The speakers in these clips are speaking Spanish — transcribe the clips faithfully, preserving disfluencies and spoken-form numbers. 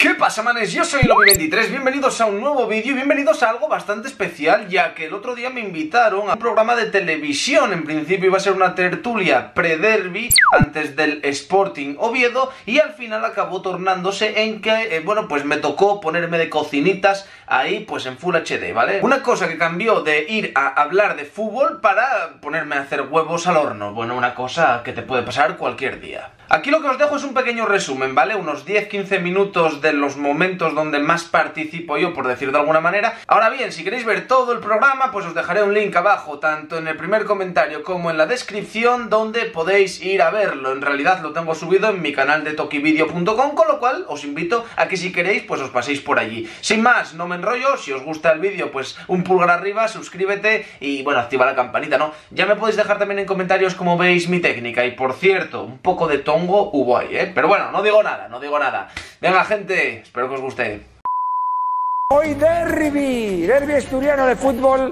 ¿Qué pasa, manes? Yo soy Lobi veintitrés, bienvenidos a un nuevo vídeo y bienvenidos a algo bastante especial, ya que el otro día me invitaron a un programa de televisión. En principio iba a ser una tertulia pre-derby antes del Sporting Oviedo y al final acabó tornándose en que, eh, bueno, pues me tocó ponerme de cocinitas ahí pues en Full H D, ¿vale? Una cosa que cambió de ir a hablar de fútbol para ponerme a hacer huevos al horno. Bueno, una cosa que te puede pasar cualquier día. Aquí lo que os dejo es un pequeño resumen, ¿vale? Unos diez quince minutos de los momentos donde más participo yo, por decir de alguna manera. Ahora bien, si queréis ver todo el programa, pues os dejaré un link abajo, tanto en el primer comentario como en la descripción, donde podéis ir a verlo. En realidad lo tengo subido en mi canal de tokivideo punto com, con lo cual os invito a que si queréis, pues os paséis por allí. Sin más, no me enrollo, si os gusta el vídeo, pues un pulgar arriba, suscríbete y, bueno, activa la campanita, ¿no? Ya me podéis dejar también en comentarios cómo veis mi técnica y, por cierto, un poco de tongo hubo ahí, ¿eh? Pero bueno, no digo nada, no digo nada. Venga, gente, espero que os guste. Hoy derbi, derbi asturiano de fútbol,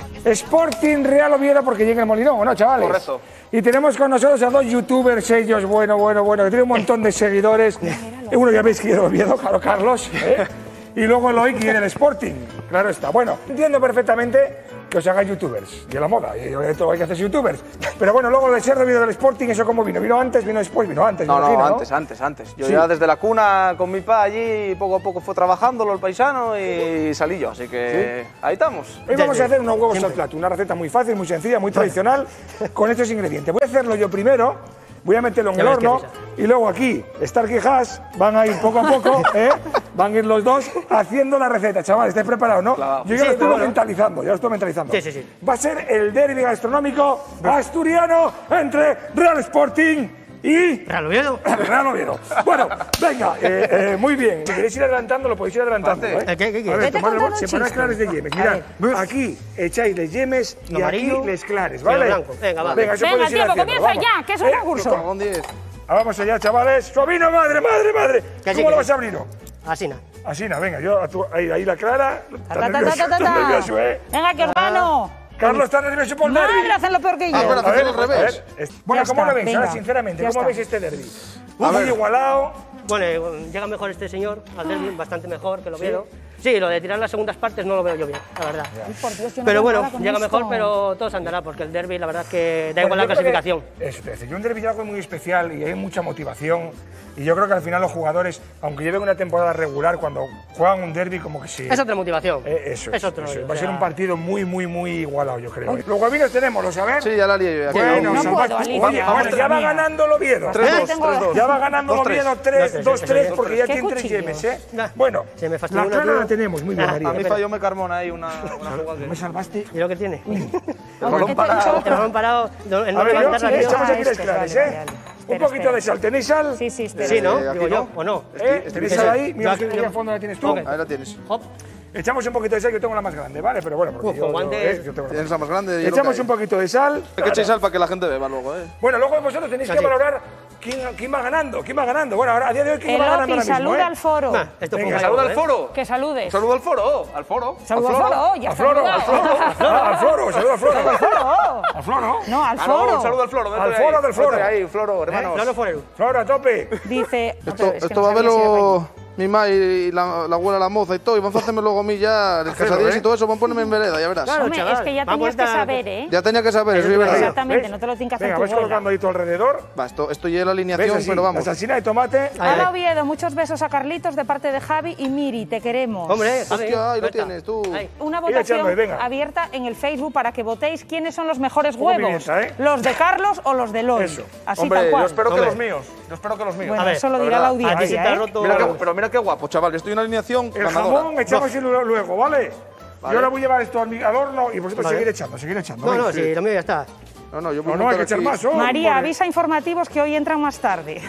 Sporting Real Oviedo, porque llega el Molinón, ¿o no, chavales? Correcto. Y tenemos con nosotros a dos youtubers, ellos, bueno, bueno, bueno, que tienen un montón de seguidores. Uno ya veis que es Oviedo, claro, Carlos, ¿eh? Y luego Eloy, que viene el Sporting, claro está. Bueno, entiendo perfectamente que os hagáis youtubers, y a la moda, y todo hay que hacer youtubers. Pero bueno, luego de ser debido del Sporting, ¿eso cómo vino? ¿Vino antes, vino después? Vino antes, No, me no, imagino, ¿no? antes, antes, antes. Yo Sí. ya desde la cuna con mi pa allí, poco a poco fue trabajándolo el paisano y salí yo, así que ¿Sí? ahí estamos. Hoy vamos a hacer unos huevos al plato, una receta muy fácil, muy sencilla, muy tradicional, con estos ingredientes. Voy a hacerlo yo primero, voy a meterlo en el horno, y luego aquí, Starkey y Haas van a ir poco a poco, ¿eh? Van a ir los dos haciendo la receta, chavales, ¿estáis preparados, no? Claro. Yo ya Sí, lo estoy bueno. mentalizando, ya lo estoy mentalizando. Sí, sí, sí. Va a ser el derbi gastronómico asturiano entre Real Sporting y Real Oviedo. Real Oviedo. Bueno, venga, eh, eh, muy bien. Si queréis ir adelantando, lo podéis ir adelantando, ¿eh? ¿El qué? ¿Qué A quieres? ver, Vete tomad contando un separad chiste. clares de yemes. Mirad, aquí echáis les yemes y Lo aquí amarillo les clares, y ¿vale? lo blanco. Venga, va. Venga, eso Venga, podéis ir tiempo, haciendo, comienza vamos. ya, que es un Eh, concurso. Con diez. ah, Vamos allá, chavales. Suavino, madre, madre, madre. Que sí, ¿Cómo que lo vas sí. a abrir? Así nada. Así, no, venga, yo, a tu- ahí, ahí la clara. Ta, Está ta, ta, nervioso, ta, ta, está ta. nervioso, ¿eh? Venga, que os gano. Carlos está nervioso por el derbi. Madre, hacen lo peor que yo. Ah, espera, A ver, al revés. a ver, es- Bueno, Ya ¿cómo está, lo veis? venga, Ahora, sinceramente, ya ¿cómo está. veis este derbi? A Muy ver. igualado. Bueno, eh, llega mejor este señor al derbi, bastante mejor que lo Oviedo. Sí, lo de tirar las segundas partes no lo veo yo bien, la verdad. Ay, por Dios, yo no Pero veo bueno, nada con llega esto. mejor, pero todo se andará, porque el derbi la verdad es que da Bueno, igual la yo creo que- clasificación. Eso te decía, yo un derbi es algo muy especial y hay mucha motivación. Y yo creo que al final los jugadores, aunque lleven una temporada regular, cuando juegan un derbi como que sí. Es otra motivación. Eh, eso es, es otro. eso es. rollo, Va a o ser sea, un partido muy, muy, muy igualado, yo creo. Los guavinos tenemos, ¿lo sabes? Sí, ya la lié yo. ya. Bueno, No salvaste- puedo, Alicia, Oye, madre bueno, ya va mía. ganando el Oviedo. tres dos, tengo- tres dos. Ya va ganando el dos tres. Oviedo Dos, tres tres, dos dos, tres tres, porque ya ¿Qué tiene tres cuchillos? yemes, ¿eh? Nah. Bueno, Se me fastidió la una, clara tío. la tenemos, muy bien, Ah, María. A mí falló me Carmona ahí una, una jugada que... ¿Me salvaste? ¿Y lo que tiene? El Oye, balón ¿qué te he parado. dicho? El balón parado, no- el no A ver, yo, levantar la sí, tío. echamos Ah, aquí las este, clares, vale, ¿eh? vale, vale. Un Espera, poquito de espera. sal. ¿Tenéis sal? Sí, sí, espera. Sí, ¿no? Eh, aquí Digo yo, no. ¿o no? ¿Eh? Este- ¿Tenéis este- sal ahí? Mira, yo aquí- aquí al fondo la tienes tú. Ok. Ahí la tienes. Hop. Echamos un poquito de sal, yo tengo la más grande, ¿vale? Pero bueno, porque Uf, yo, con yo, guantes. eh, yo tengo la Tienes más la más grande. y es lo Echamos que un hay. poquito de sal. Hay que echar sal para que la gente beba luego, ¿eh? Bueno, luego vosotros tenéis que Así. valorar quién, quién va ganando, quién va ganando. Bueno, ahora a día de hoy quién El va ganando Opi, ahora mismo, saluda ¿eh? al foro. Nah, esto Venga, fue un Saluda gallo, al ¿eh? foro. Que saludes. Saluda al foro, al foro. Saluda al Al foro. foro, ya Al está floro, al saludado. floro, ah, al floro, saluda al floro. Al foro. Al floro. No, al Ah, no, foro. un saludo al floro. Al vete foro ahí, del floro. vete ahí, floro, hermanos. Floro forero. Floro a tope. Dice... no, Esto, pero es que esto no va a sabía si era verlo mi ma y la, la abuela, la moza y todo, y van a hacerme luego a mí ya las Hacerlo, casadillas ¿eh? y todo eso, van a ponerme en vereda, ya verás. Claro, Hombre, chaval. es que ya Vamos tenías que a- saber, ¿eh? Ya tenía que saber, eso es verdad. Exactamente, ¿Ves? no te lo tienes que hacer Venga, tu vais abuela. colocando ahí todo alrededor. Va, esto, esto ya es la ¿Ves? alineación, Así, pero la vamos. salsina de tomate. Ahí, Hola, ahí. Oviedo, muchos besos a Carlitos de parte de Javi y Miri, te queremos. Hombre, Javi, Hostia, ahí lo ahí está. tienes, tú. Ahí. Una Ir echando votación ahí, venga. abierta en el Facebook para que votéis quiénes son los mejores Poco huevos. pimienta, ¿eh? ¿Los de Carlos o los de Eloy? Eso. Así Hombre, tal cual. yo espero que Hombre. los míos. Yo espero que los míos. Bueno, A ver, eso lo la dirá la verdad, Aquí se audiencia, te ha ¿eh? roto. Mira qué, pero mira qué guapo, chaval. Estoy en una alineación El ganadora. jamón echamos y luego, luego, ¿vale? Vale. Yo ahora voy a llevar esto al mi- al horno y vosotros Vale. seguir echando, seguir echando. No, venga. no, sí, lo mío ya está. No, no, yo voy No, a no, hay que montar echar aquí- más. oh, María, joder. avisa informativos que hoy entran más tarde.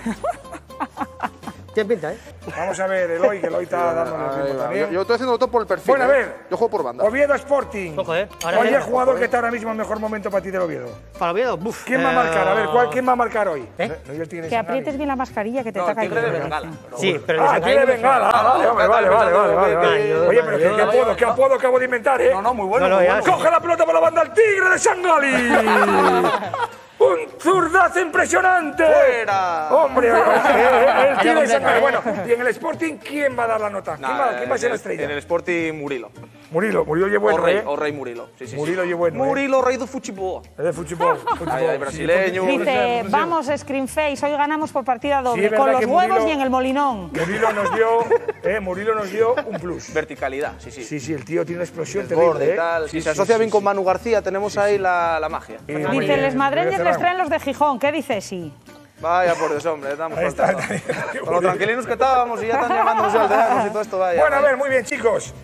Tiene pinta, ¿eh? Vamos a ver, Eloy, que Eloy está dándole el Ahí ritmo va. también. Yo, yo estoy haciendo todo por el perfil. Bueno, a ¿eh? ver. Yo juego por banda. Oviedo Sporting. Ojo, ¿eh? Ahora ¿Cuál es el viene. jugador que está ahora mismo en mejor momento para ti del Oviedo? Para Oviedo, buf. ¿Quién va a eh, marcar? A ver, ¿cuál, ¿quién va a marcar hoy? ¿Eh? No, yo el tigre de Que Sangari. aprietes bien la mascarilla que te No, está el tigre de cayendo. Bengala. pero Sí, bueno. pero Ah, el tiene Sangari- bengala. Ah, vale, hombre, vale, vale, vale, vale, vale. Oye, pero ¿qué, qué apodo, qué apodo acabo de inventar, eh? No, no, muy bueno. No, no, muy ya. bueno. ¡Coge la pelota por la banda al tigre de Sangari! ¡Un zurdazo impresionante! ¡Fuera! ¡Hombre! el, el tiro de sangre. Bueno, y en el Sporting, ¿quién va a dar la nota? ¿Quién, Nah, va, ¿quién va a ser la en el- estrella? En el Sporting, Murilo. Murilo, Murilo lle bueno, o rei, eh? o rei Murilo. Sí, sí, Murilo sí. lle bueno, eh? Murilo, rei do futebol. Es de fútbol. fútbol. Ay, ay, brasileño. Dice, vamos, Screenface, hoy ganamos por partida doble, es verdad con los que huevos Murilo- y en el molinón. Murilo nos dio, eh, Murilo nos dio un plus. Verticalidad, sí, sí. Sí, sí, el tío tiene una explosión Desborde terrible, y tal. ¿eh? Si se asocia bien sí, con sí. Manu García, tenemos ahí la, la magia. Y muy Dice, bien, les madreñes muy les bien. traen los de Gijón, ¿qué dice sí? Vaya por Dios, hombre, estamos Ahí está, faltando. ahí está. Con lo tranquilinos que estábamos y ya están llamándonos ya aldeanos y todo esto, vaya. Bueno, a vaya. ver, muy bien, chicos.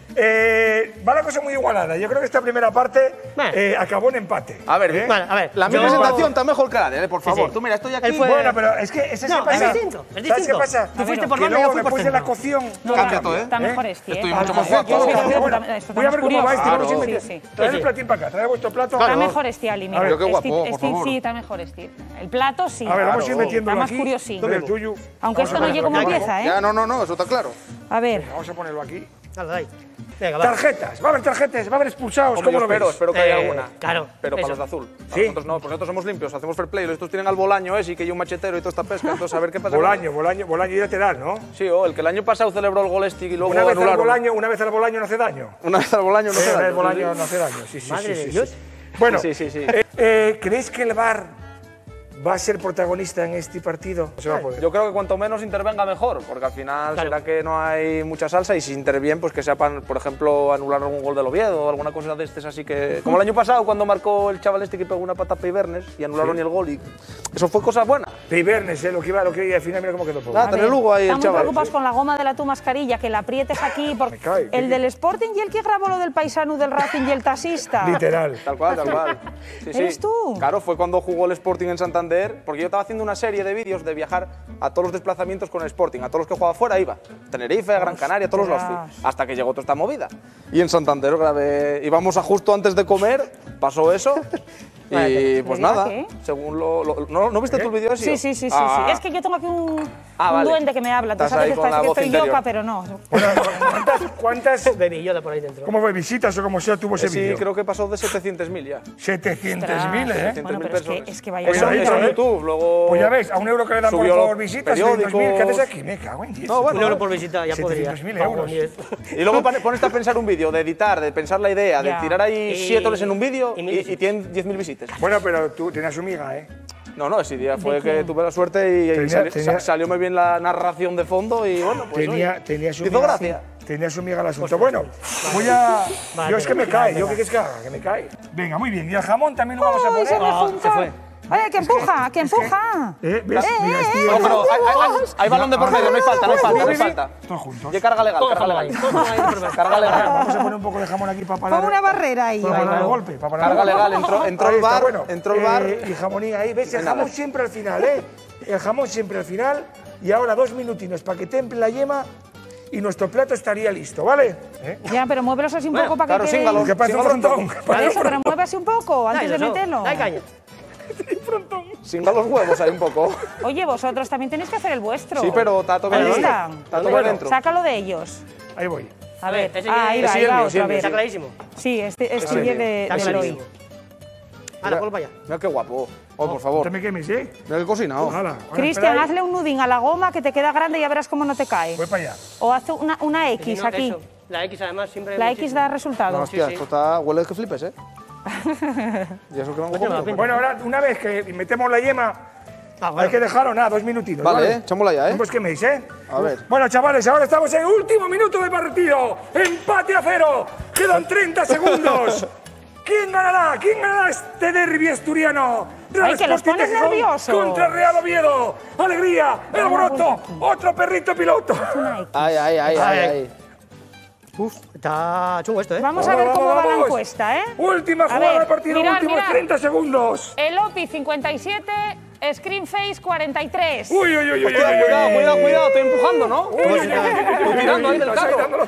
Eh, va la cosa muy igualada. Yo creo que esta primera parte Bueno. eh, acabó en empate. A ver, ¿eh? Bueno, a ver. la mi yo- presentación está mejor que la de él, por favor. sí. Tú mira, estoy aquí. Él fue- Bueno, pero es que ese No, se pasa. es distinto, es ¿Sabes distinto. qué pasa? Tú fuiste por que banda, yo luego fui por después de la centro. cocción. No, Cambia todo, ¿eh? Está mejor este, ¿eh? Estoy Está mucho más mejor. guapo. Yo sí Bueno, creo que bueno, está- esto está voy a más ver cómo curioso. va este. Vamos a Claro. meter. Sí, sí. Traed Sí, el sí. platín para acá, traed vuestro plato. Está mejor este, Ali, mira. Pero qué guapo, Este- por este favor. sí, está mejor este. El plato sí. A ver, vamos a ir Claro. metiéndolo Está más aquí. curiosín. El tuyo. Aunque Vamos esto a no ponerlo llegue como aquí. empieza, ¿eh? Ya, no, no, no, eso está claro. A ver. Vamos a ponerlo aquí. Dale, dale. Venga, va. Tarjetas, va a haber tarjetas, va a haber expulsados. Hombre, ¿Cómo yo lo espero, veis? espero que haya Eh, alguna. claro, Pero para eso. los de azul. Para Sí. nosotros no, porque nosotros somos limpios, hacemos fair play. Estos tienen al Bolaño ese y que hay un machetero y toda esta pesca. Entonces, a ver qué pasa. con- Bolaño, Bolaño, Bolaño y lateral, ¿no? Sí, o el que el año pasado celebró el gol este y luego Una vez al anularon. Bolaño, una vez al Bolaño no hace daño. Una vez al Bolaño, no Eh, sé. una vez Bolaño no hace daño. Sí, sí, Madre sí, de sí, Dios. sí. Bueno, Sí, sí, sí. eh, eh, ¿creéis que el V A R va a ser protagonista en este partido? No se va a poder. Yo creo que cuanto menos intervenga mejor, porque al final Claro. será que no hay mucha salsa y si interviene, pues que sepan, por ejemplo, anular algún gol del Oviedo o alguna cosa de estos así que... Como el año pasado cuando marcó el chaval este que pegó una pata a Peibernes y anularon Sí. el gol y... Eso fue cosa buena. Peibernes, eh, lo que iba, lo que iba, al final mira cómo quedó todo. Nada, A tener ver, Lugo ahí el estamos chaval. preocupados con la goma de la tu mascarilla, que la aprietes aquí. Por... Me cae. El del Sporting y el que grabó lo del paisano del Racing y el taxista. Literal. Tal cual, tal cual. Sí, sí. ¿Eres tú? Claro, fue cuando jugó el Sporting en Santander, porque yo estaba haciendo una serie de vídeos de viajar a todos los desplazamientos con el Sporting, a todos los que jugaba fuera iba. Tenerife, Gran Canaria, todos los lados Ostras. fui. Hasta que llegó toda esta movida. Y en Santander grabé, íbamos a justo antes de comer, pasó eso. Y pues ¿Verdad nada, que? según lo... lo- ¿no, ¿No viste tú el vídeo ese? Sí, sí, sí, sí, Ah. sí. Es que yo tengo aquí un, Ah, un vale. duende que me habla. Tú Estás sabes ahí que con la parece que voz estoy interior. loca, pero no. Bueno, ¿cuántas, cuántas, Baby Yoda por ahí dentro. cómo fue, visitas o como sea tuvo ese Sí, vídeo? creo que pasó de setecientos mil ya. setecientos mil, ¿eh? setecientos Bueno, mil pero es que, personas. es que vaya Eso Eso, ahí, eso en ¿eh? YouTube, luego... Pues ya ves, a un euro que le dan por, Subió por los visitas, setecientos mil, ¿qué haces periódicos. aquí? Me cago en diez. No, bueno, Un euro por visita, ya podría. setecientos mil Pago euros. diez. Y luego pone- pones a pensar un vídeo, de editar, de pensar la idea, de Ya. tirar ahí Y- siete horas en un vídeo y y, mil y visitas. tienen diez mil visitas. Bueno, pero tú tenías su miga, ¿eh? No, no, ese día fue ¿De que quién? tuve la suerte y, y Tenía- sali- tenía- sa- salió muy bien la narración de fondo y bueno, pues Tenía, oye, tenía su hizo miga. gracia. Tenía su miga el asunto. Bueno, voy a... Vale, Yo es que me vale, cae, vale. yo qué quieres que haga, que me cae. Venga, muy bien. Y el jamón también lo vamos a ¡Ay, se poner. me Ah, junta! se fue. ¡Oye, que empuja, que empuja! ¿Eh? ¿Ves? Mira, estoy... No, pero hay, hay- hay- hay balón de por medio, no hay falta, no hay falta, no hay Mira, falta. Todos juntos. Y carga legal, Todo carga jamón ahí, legal. todo jamón ahí, por medio. Carga legal. Vamos a poner un poco de jamón aquí para parar... Pon una barrera ahí. Para parar el vale. golpe. Para parar Carga el golpe. legal, entró, entró Ahí el está, bar, bueno, entró el bar. eh, y jamonín ahí, ¿ves? El Nada. jamón siempre al final, ¿eh? El jamón siempre al final. Y ahora dos minutinos para que temple la yema y nuestro plato estaría listo, ¿vale? ¿Eh? Ya, pero muévelos así un Bueno, poco para claro, que quede... síngalo. Que parece un Síngalo un frontón. Por eso, pero mueve así un poco antes de Dale, eso. meterlo. Dale caña. Singa los huevos ahí un poco. Oye, vosotros también tenéis que hacer el vuestro. Sí, pero está todo Ahí bien está. dentro. Está todo bien dentro. Sácalo de ellos. Ahí voy. A ver, Ese ah, ahí que- va, ese ahí es el va mío, otro, sí, a el mío. ver. Está clarísimo. Sí, este, este Sí, sí es de, Está de Eloy. clarísimo. Ahora, vuelva allá. Mira qué guapo. Oh, por No favor. te me quemes, ¿eh? Mira qué cocinado. Hala, ahora Cristian, espera ahí. hazle un nudín a la goma que te queda grande y ya verás cómo no te cae. Voy para allá. O haz una, una Si X no, aquí. eso. La X además siempre... La X muchísimo. da No, resultado. hostia, sí. esto está... Huele que flipes, ¿eh? Y eso que no Pues yo me lo pinto. Bueno, ahora, una vez que metemos la yema, Ah, hay bueno. que dejarlo, nada, dos minutitos. Vale, ¿vale? eh, echámosla ya, ¿eh? No os queméis, ¿eh? A ver. Bueno, chavales, ahora estamos en el último minuto del partido. Empate a cero. Quedan treinta segundos. ¿Quién ganará? ¿Quién ganará este derbi asturiano? Real Ay, que los Sporting de pones Gijón nervioso. Contra Real Oviedo. Alegría, el alboroto. Otro perrito piloto. Una X. Ay, ay, ay, ay, ay. Uf, está chungo esto, ¿eh? Vamos a ver Vamos, cómo va la vamos. encuesta, ¿eh? Última A jugada ver, del partido, mirad, últimos mirad. treinta segundos. El Opi cincuenta y siete, Screenface cuarenta y tres. Uy, uy, uy, uy, uy, Hostia, uy, cuidado, uy. cuidado, cuidado, estoy empujando, ¿no? Uy, uy, uy, uy, uy, Estoy tirando ahí del vas carro. dándolo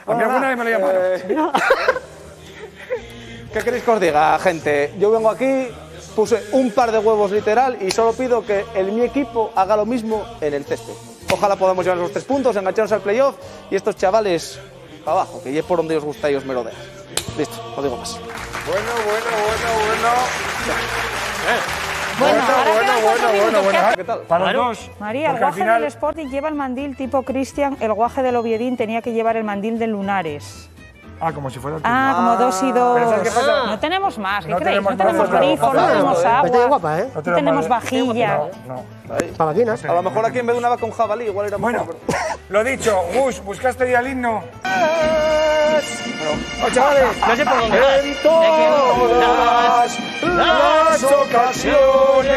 A mí alguna vez me lo llamaron. Eh, ¿Qué queréis que os diga, gente? Yo vengo aquí, puse un par de huevos literal y solo pido que el mi equipo haga lo mismo en el césped. Ojalá podamos llevar los tres puntos, engancharnos al playoff y estos chavales para abajo, que es por donde os gusta y os merodean. Listo, no digo más. Bueno, bueno, bueno, bueno. Bueno, ahora bueno, quedan cuatro bueno, minutos. bueno, ¿Qué- bueno. ¿Qué tal? Para Claro. los dos. María, el porque al guaje final- del Sporting lleva el mandil tipo Cristian, el guaje del Oviedín tenía que llevar el mandil de Lunares. Ah, como si fuera el Ah, como dos y dos. Pero ¿sabes qué pasa? No tenemos más, ¿qué No creéis? tenemos No tenemos más, grifo, no no, tenemos no, Está agua, guapa, ¿eh? no tenemos vajilla. No, no. Ahí. Para máquinas. A lo mejor aquí en vez de una vaca un jabalí, igual era Bueno, mejor, pero- lo dicho, Gus, ¿buscaste ya el himno? Pero- ¡Oh, chavales! No sé por dónde. En todas las ocasiones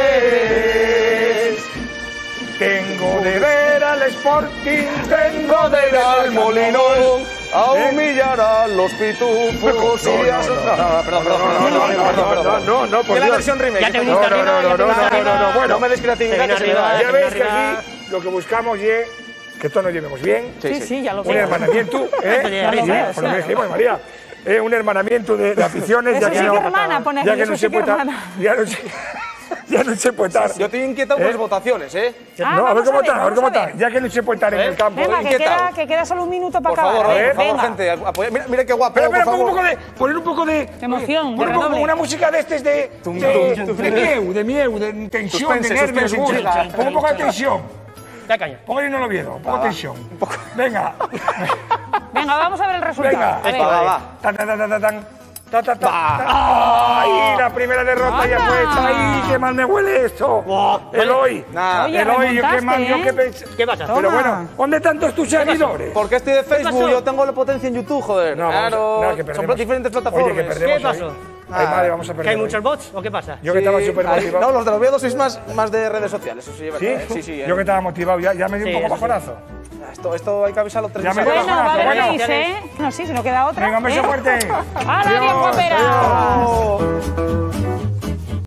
Tengo de ver al Sporting, tengo de ir al Molinón a humillar a los pitufos y a... no, Perdón, perdón, perdón, no, no, por Y la Dios. versión remake. Ya te No, viniste no, arriba, no, ya te no, viniste no, no, arriba. no, bueno. No me des creatividad, Te que se me viene va. arriba, Ya te veis que arriba. aquí lo que buscamos es que todos nos llevemos bien, Sí, sí, ya lo un veo. hermanamiento, ¿eh? Ya lo veo, Por lo que dijimos, María. Eh, un hermanamiento de, de aficiones, Eso ya que sí no, que hermana, pone aquí, ya que eso no sí se que puede, hermana. ya no se, ya no se puede estar. Yo estoy inquietado por ¿Eh? las votaciones, ¿eh? Ah, no, a ver vamos cómo a ver, está, a ver vamos cómo a ver. está. Ya que no se puede estar en el campo. Venga, que inquietado. queda, que queda solo un minuto para Por acabar. favor, A ver, por favor, venga. gente, apoya- Mira, mira qué guapo, Pero, pero, por pon un favor. poco de, poner un poco de Emoción, pon un de poco redoble. una música de este de Tum, de, tum, tum, de tum. mieu, de mieu, de tensión, de Suspense, nervios, suspense, Gus. intriga. Pon un poco de tensión. Da caña. Póngale no lo viedo, un poco de tensión. Venga, Venga, vamos a ver el resultado. venga. A ver. Va, va, va. Tan, tan, tan, tan, tan, ta, ta, ta. ¡Ay! La primera derrota ya Anda. fue hecha. ¡Ay! ¡Qué mal me huele esto! ¡Eloy! Nada. Oye, Eloy, yo qué remontaste, mal, yo ¿eh? qué pensé. ¿Qué pasa? Pero Toma. bueno, ¿dónde están todos tus seguidores? Porque estoy de Facebook, pasó? yo tengo la potencia en YouTube, joder. No, vamos a- claro, nada, que son perdemos. diferentes Oye, plataformas. que perdemos ¿Qué hoy. pasó? Ay, madre, vamos a perder. ¿Que hay hoy. muchos bots o qué pasa? Yo que estaba súper Ahí- motivado. No, los de los Oviedo sois más, más de redes sociales, eso sí, es verdad, ¿Sí? ¿eh? Sí, sí. Yo que eh. estaba motivado, ya, ya me dio Sí, un poco eso sí. bajonazo. Esto, esto hay que avisarlo tres Ya me veces. dio Bueno, va a haber Bueno. seis, ¿eh? No, sí, si no queda otra. Venga, un beso ¿eh? fuerte. ¡Hala, bien, Adiós, guapera! adiós. Oh.